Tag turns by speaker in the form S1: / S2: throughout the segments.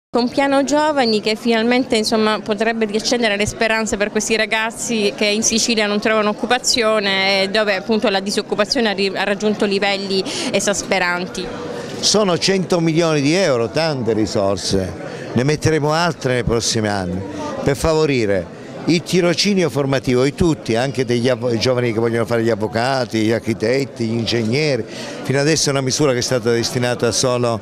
S1: Un piano giovani che finalmente insomma, potrebbe riaccendere le speranze per questi ragazzi che in Sicilia non trovano occupazione e dove appunto la disoccupazione ha raggiunto livelli esasperanti.
S2: Sono 100 milioni di euro, tante risorse, ne metteremo altre nei prossimi anni per favorire il tirocinio formativo di tutti, anche degli giovani che vogliono fare gli avvocati, gli architetti, gli ingegneri. Fino adesso è una misura che è stata destinata solo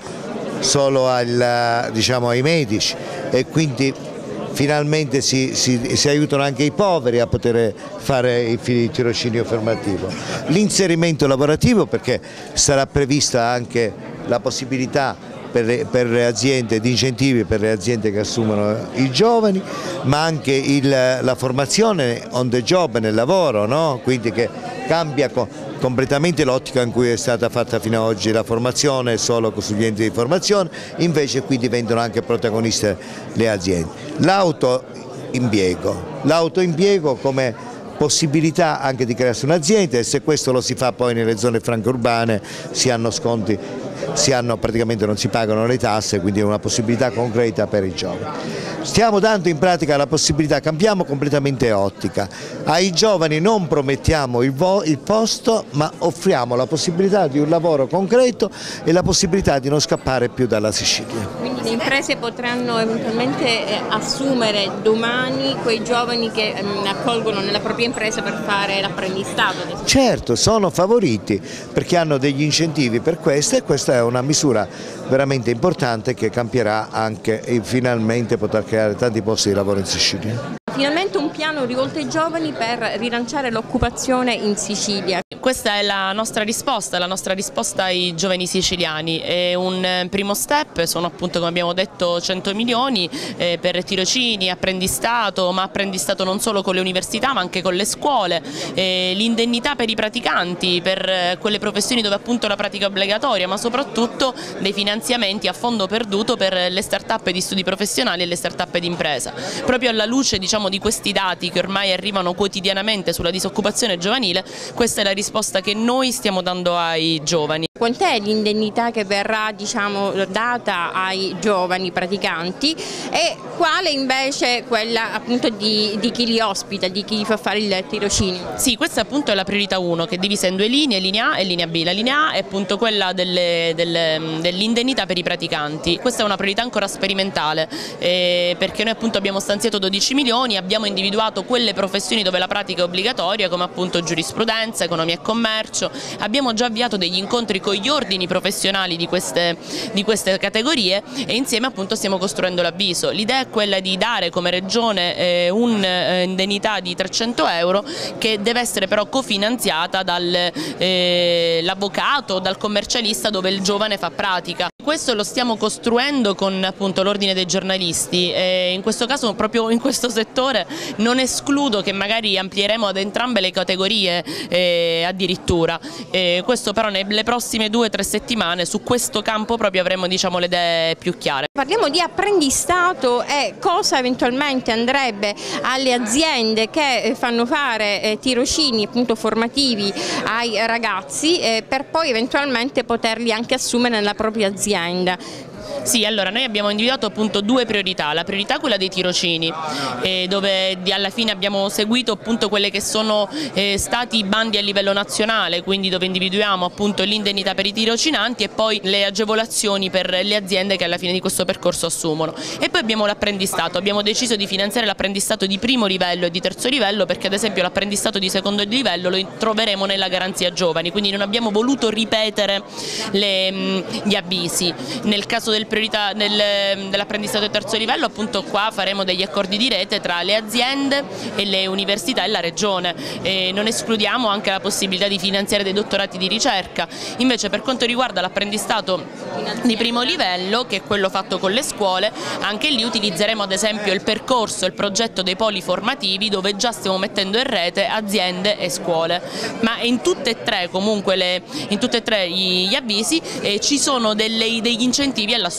S2: ai medici e quindi finalmente si aiutano anche i poveri a poter fare il tirocinio formativo. L'inserimento lavorativo, perché sarà prevista anche la possibilità per le aziende di incentivi per le aziende che assumono i giovani, ma anche la formazione on the job nel lavoro, no? Quindi che cambia completamente l'ottica in cui è stata fatta fino ad oggi la formazione solo sugli enti di formazione, invece qui diventano anche protagoniste le aziende. L'autoimpiego come possibilità anche di crearsi un'azienda, e se questo lo si fa poi nelle zone franche urbane si hanno sconti, praticamente non si pagano le tasse, quindi è una possibilità concreta per i giovani. Stiamo dando in pratica la possibilità, cambiamo completamente ottica, ai giovani non promettiamo il posto, ma offriamo la possibilità di un lavoro concreto e la possibilità di non scappare più dalla Sicilia.
S1: Quindi le imprese potranno eventualmente assumere domani quei giovani che accolgono nella propria impresa per fare l'apprendistato?
S2: Certo, sono favoriti perché hanno degli incentivi per questo, e questa è una misura veramente importante che cambierà anche e finalmente potrà creare tanti posti di lavoro in Sicilia.
S1: Finalmente un piano rivolto ai giovani per rilanciare l'occupazione in Sicilia.
S3: Questa è la nostra risposta ai giovani siciliani. È un primo step, sono appunto come abbiamo detto 100 milioni per tirocini, apprendistato, ma apprendistato non solo con le università ma anche con le scuole, l'indennità per i praticanti, per quelle professioni dove appunto la pratica è obbligatoria, ma soprattutto dei finanziamenti a fondo perduto per le start-up di studi professionali e le start-up di impresa. Proprio alla luce di questi dati che ormai arrivano quotidianamente sulla disoccupazione giovanile, questa è la risposta che noi stiamo dando ai giovani.
S1: Quant'è l'indennità che verrà data ai giovani praticanti e quale invece quella appunto di chi li ospita, di chi fa fare il tirocinio?
S3: Sì, questa appunto è la priorità 1, che è divisa in due linee, linea A e linea B. La linea A è appunto quella dell'indennità per i praticanti. Questa è una priorità ancora sperimentale perché noi appunto abbiamo stanziato 12 milioni, abbiamo individuato quelle professioni dove la pratica è obbligatoria come appunto giurisprudenza, economia e commercio. Abbiamo già avviato degli incontri con gli ordini professionali di queste categorie e insieme appunto stiamo costruendo l'avviso. L'idea è quella di dare come regione un'indennità di 300 euro che deve essere però cofinanziata dall'avvocato, dal commercialista dove il giovane fa pratica. Questo lo stiamo costruendo con appunto l'ordine dei giornalisti e in questo caso proprio in questo settore non escludo che magari amplieremo ad entrambe le categorie addirittura. Questo però nelle prossime 2 o 3 settimane su questo campo proprio avremo le idee più chiare.
S1: Parliamo di apprendistato e cosa eventualmente andrebbe alle aziende che fanno fare tirocini appunto formativi ai ragazzi per poi eventualmente poterli anche assumere nella propria azienda.
S3: Sì, allora noi abbiamo individuato appunto 2 priorità, la priorità è quella dei tirocini dove alla fine abbiamo seguito appunto quelle che sono stati i bandi a livello nazionale, quindi dove individuiamo appunto l'indennità per i tirocinanti e poi le agevolazioni per le aziende che alla fine di questo percorso assumono. E poi abbiamo l'apprendistato, abbiamo deciso di finanziare l'apprendistato di primo livello e di terzo livello perché ad esempio l'apprendistato di secondo livello lo troveremo nella garanzia giovani, quindi non abbiamo voluto ripetere gli avvisi. Nel caso dell'apprendistato di terzo livello appunto qua faremo degli accordi di rete tra le aziende e le università e la regione e non escludiamo anche la possibilità di finanziare dei dottorati di ricerca. Invece per quanto riguarda l'apprendistato di primo livello, che è quello fatto con le scuole, anche lì utilizzeremo ad esempio il percorso, il progetto dei poli formativi dove già stiamo mettendo in rete aziende e scuole, ma in tutte e tre gli avvisi ci sono degli incentivi all'assunzione.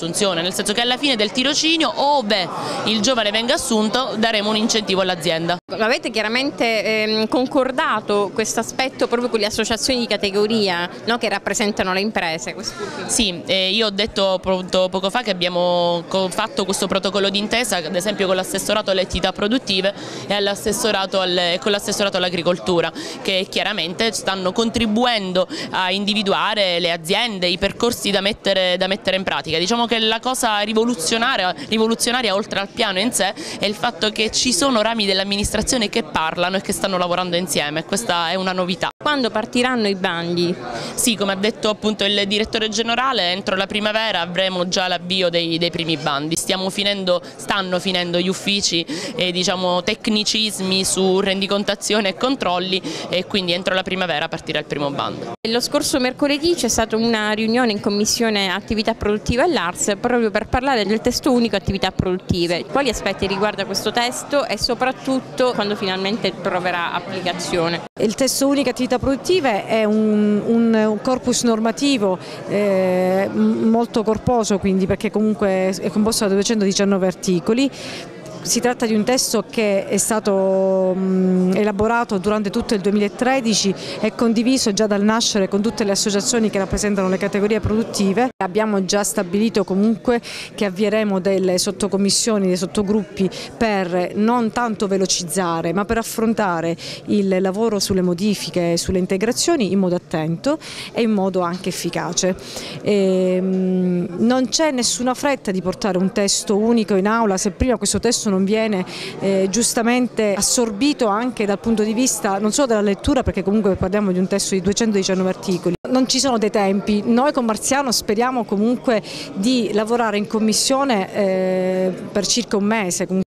S3: assunzione, nel senso che alla fine del tirocinio, ove il giovane venga assunto, daremo un incentivo all'azienda.
S1: Avete chiaramente concordato questo aspetto proprio con le associazioni di categoria, no, che rappresentano le imprese?
S3: Sì, io ho detto poco fa che abbiamo fatto questo protocollo d'intesa, ad esempio con l'assessorato alle attività produttive e con l'assessorato all'agricoltura, che chiaramente stanno contribuendo a individuare le aziende, i percorsi da mettere in pratica. Diciamo che la cosa rivoluzionaria oltre al piano in sé è il fatto che ci sono rami dell'amministrazione che parlano e che stanno lavorando insieme, questa è una novità.
S1: Quando partiranno i bandi?
S3: Sì, come ha detto appunto il direttore generale, entro la primavera avremo già l'avvio dei primi bandi. Stanno finendo gli uffici e diciamo tecnicismi su rendicontazione e controlli, e quindi entro la primavera partirà il primo bando.
S1: Lo scorso mercoledì c'è stata una riunione in Commissione Attività Produttive all'Ars proprio per parlare del testo unico attività produttive. Quali aspetti riguarda questo testo e soprattutto quando finalmente troverà applicazione?
S4: Il testo unico attività produttive è un corpus normativo molto corposo, quindi, perché comunque è composto da 219 articoli. Si tratta di un testo che è stato elaborato durante tutto il 2013 e condiviso già dal nascere con tutte le associazioni che rappresentano le categorie produttive. Abbiamo già stabilito comunque che avvieremo delle sottocommissioni, dei sottogruppi per non tanto velocizzare, ma per affrontare il lavoro sulle modifiche, sulle integrazioni in modo attento e in modo anche efficace. Non c'è nessuna fretta di portare un testo unico in aula se prima questo testo non viene giustamente assorbito anche dal punto di vista non solo della lettura, perché comunque parliamo di un testo di 219 articoli. Non ci sono dei tempi, noi con Marziano speriamo comunque di lavorare in commissione per circa un mese.